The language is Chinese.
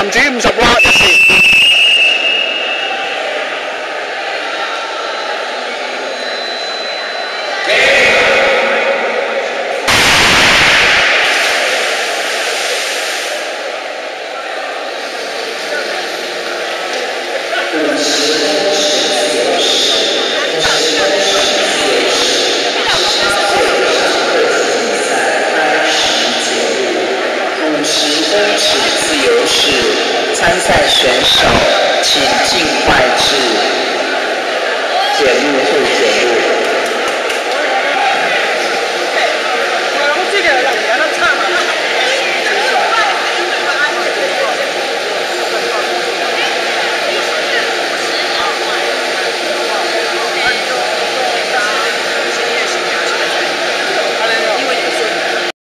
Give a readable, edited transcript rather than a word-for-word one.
含住50瓦一時。 自由式参赛选手，请尽快至检录处检。